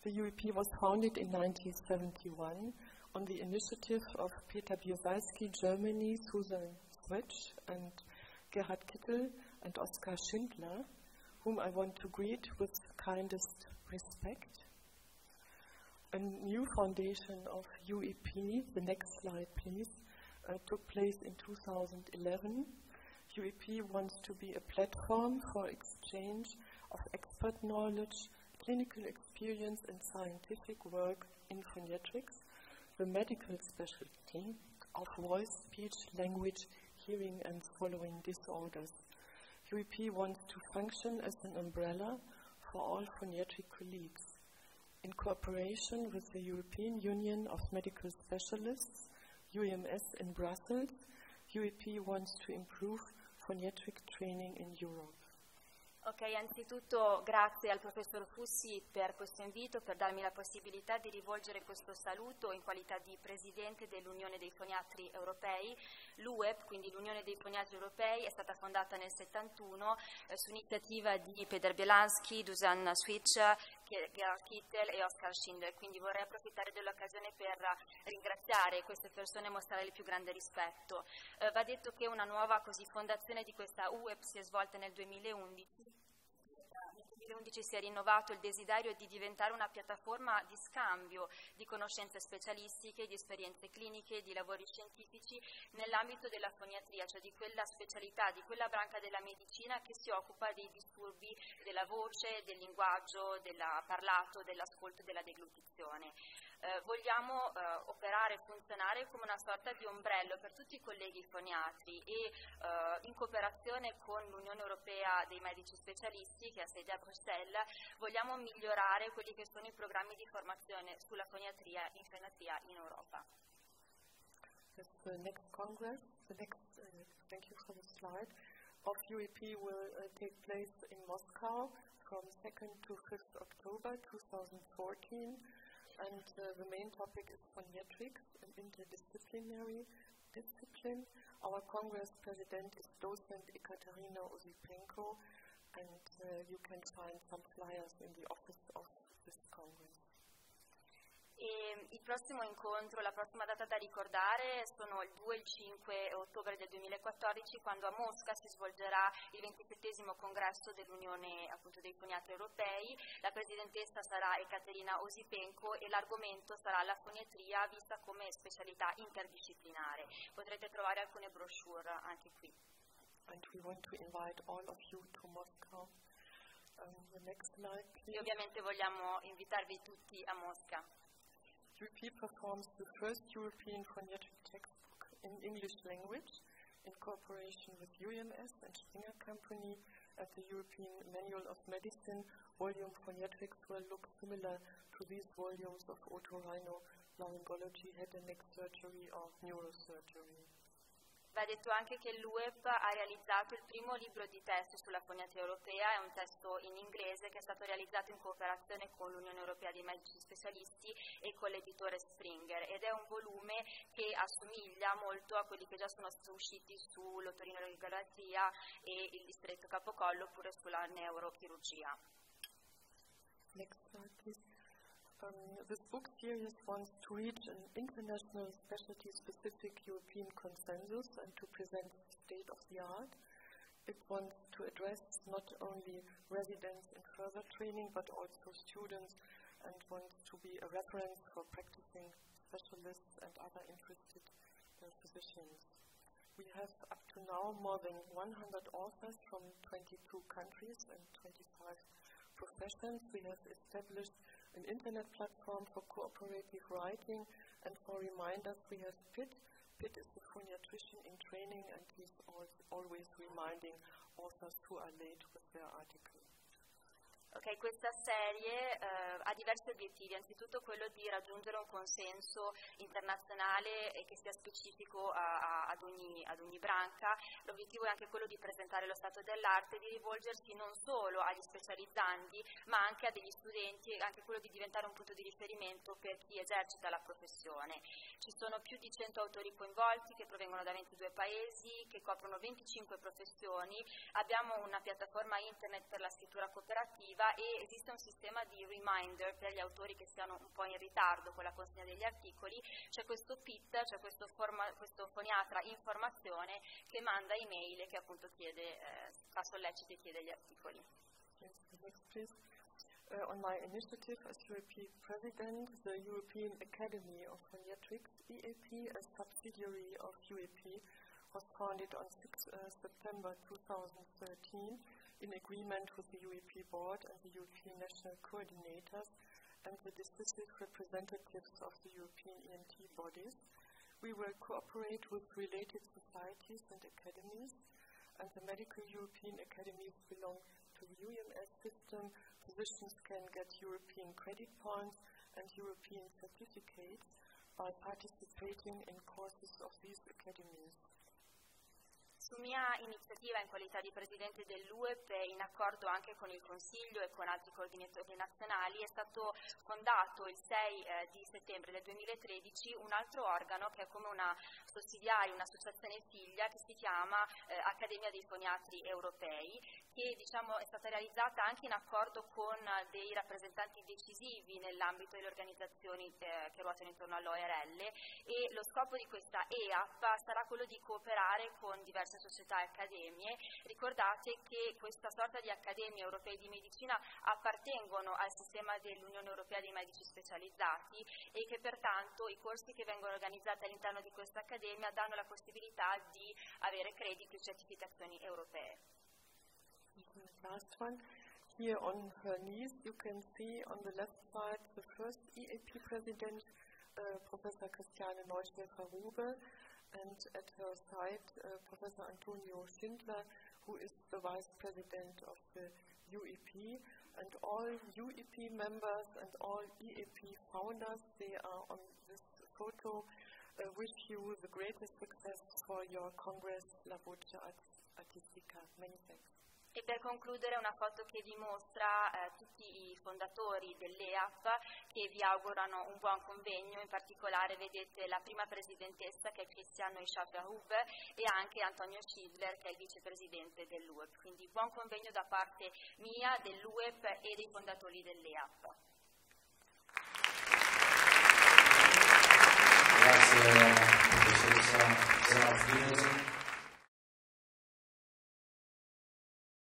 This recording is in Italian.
The UEP was founded in 1971 on the initiative of Peter Biesalski, Germany, Susan Swetsch, and Gerhard Kittel and Oskar Schindler, whom I want to greet with kindest respect. A new foundation of UEP, the next slide please, took place in 2011. UEP wants to be a platform for exchange of expert knowledge, clinical experience and scientific work in phoniatrics, the medical specialty of voice, speech, language, hearing and swallowing disorders. UEP wants to function as an umbrella for all phoniatric colleagues. In cooperation with the European Union of Medical Specialists, UMS in Brussels, UEP wants to improve phoniatric training in Europe. Ok, anzitutto grazie al professor Fussi per questo invito, per darmi la possibilità di rivolgere questo saluto in qualità di presidente dell'Unione dei Foniatri Europei. L'UEP, quindi l'Unione dei Foniatri Europei, è stata fondata nel 71 su iniziativa di Peter Bielanski, Dusan Switch, Gerhard Kittel e Oskar Schindler, quindi vorrei approfittare dell'occasione per ringraziare queste persone e mostrare il più grande rispetto. Va detto che una nuova fondazione di questa UEP si è svolta nel 2011. Nel 2011 si è rinnovato il desiderio di diventare una piattaforma di scambio di conoscenze specialistiche, di esperienze cliniche, di lavori scientifici nell'ambito della foniatria, cioè di quella specialità, di quella branca della medicina che si occupa dei disturbi della voce, del linguaggio, del parlato, dell'ascolto e della deglutizione. Vogliamo operare e funzionare come una sorta di ombrello per tutti i colleghi foniatri e in cooperazione con l'Unione Europea dei Medici Specialisti, che ha sede a Bruxelles, vogliamo migliorare quelli che sono i programmi di formazione sulla foniatria in Europa. Yes, the next Congress, thank you for the slide, of UEP will take place in Moscow from 2nd to 5th October 2014. And the main topic is phoniatrics, an interdisciplinary discipline. Our Congress President is docent Ekaterina Osipenko, and you can find some flyers in the office of this Congress. E il prossimo incontro, la prossima data da ricordare sono il 2 e il 5 ottobre del 2014, quando a Mosca si svolgerà il 27° congresso dell'Unione dei Foniatri Europei. La presidentessa sarà Ekaterina Osipenko e l'argomento sarà la foniatria vista come specialità interdisciplinare. Potrete trovare alcune brochure anche qui. And we want to invite all of you to Moscow. The next slide, please. E ovviamente vogliamo invitarvi tutti a Mosca. UEP performs the first European phoniatric textbook in English language in cooperation with UMS and Springer Company and the European Manual of Medicine. Volume Phoniatrics will look similar to these volumes of otorhinolaryngology, head and neck surgery or neurosurgery. Va detto anche che l'UEP ha realizzato il primo libro di testo sulla foniatria europea, è un testo in inglese che è stato realizzato in cooperazione con l'Unione Europea dei Medici Specialisti e con l'editore Springer, ed è un volume che assomiglia molto a quelli che già sono usciti sull'otorinolaringologia e il distretto capocollo oppure sulla neurochirurgia. Next slide, please. This book series wants to reach an international specialty-specific European consensus and to present state of the art. It wants to address not only residents in further training but also students, and wants to be a reference for practicing specialists and other interested physicians. We have up to now more than 100 authors from 22 countries and 25 professions. We have established an internet platform for cooperative writing, and for reminders we have Pitt. Pitt is a phoniatrician in training, and he's always reminding authors who are late with their article. Ok, questa serie ha diversi obiettivi, anzitutto quello di raggiungere un consenso internazionale e che sia specifico ad ogni branca. L'obiettivo è anche quello di presentare lo stato dell'arte, di rivolgersi non solo agli specializzandi ma anche a degli studenti, e anche quello di diventare un punto di riferimento per chi esercita la professione. Ci sono più di 100 autori coinvolti che provengono da 22 paesi, che coprono 25 professioni. Abbiamo una piattaforma internet per la scrittura cooperativa e esiste un sistema di reminder per gli autori che siano un po' in ritardo con la consegna degli articoli. C'è questo PIT, c'è questo foniatra informazione che manda email e che appunto fa solleciti e chiede gli articoli. Yes, next please. On my initiative as European President, the European Academy of Phoniatrics, EAP, a subsidiary of UEP, was founded on 6 September 2013 in agreement with the UEP Board and the European National Coordinators and the decisive representatives of the European ENT bodies. We will cooperate with related societies and academies, and the medical European academies belong to the UMS system. Physicians can get European credit points and European certificates by participating in courses of these academies. Su mia iniziativa in qualità di Presidente dell'UEP, in accordo anche con il Consiglio e con altri coordinatori nazionali, è stato fondato il 6 di settembre del 2013 un altro organo che è come una sussidiaria, un'associazione figlia che si chiama Accademia dei Foniatri Europei, che è stata realizzata anche in accordo con dei rappresentanti decisivi nell'ambito delle organizzazioni che ruotano intorno all'ORL, e lo scopo di questa EAP sarà quello di cooperare con diverse società e accademie. Ricordate che questa sorta di accademie europee di medicina appartengono al sistema dell'Unione Europea dei medici specializzati e che pertanto i corsi che vengono organizzati all'interno di questa accademia danno la possibilità di avere crediti e certificazioni europee. Last one. Here on her knees you can see on the left side the first EAP president, Professor Christiane Neuschläfer-Rube, and at her side Professor Antonio Schindler, who is the vice president of the UEP, and all UEP members and all EAP founders, they are on this photo. Wish you the greatest success for your Congress La Voce Artistica. Many thanks. E per concludere una foto che dimostra tutti i fondatori dell'EAP che vi augurano un buon convegno. In particolare vedete la prima presidentessa, che è Christiane Neuschläfer-Rube, e anche Antonio Schindler, che è il vicepresidente dell'UEP. Quindi buon convegno da parte mia, dell'UEP e dei fondatori dell'EAP. Grazie professoressa Serafini.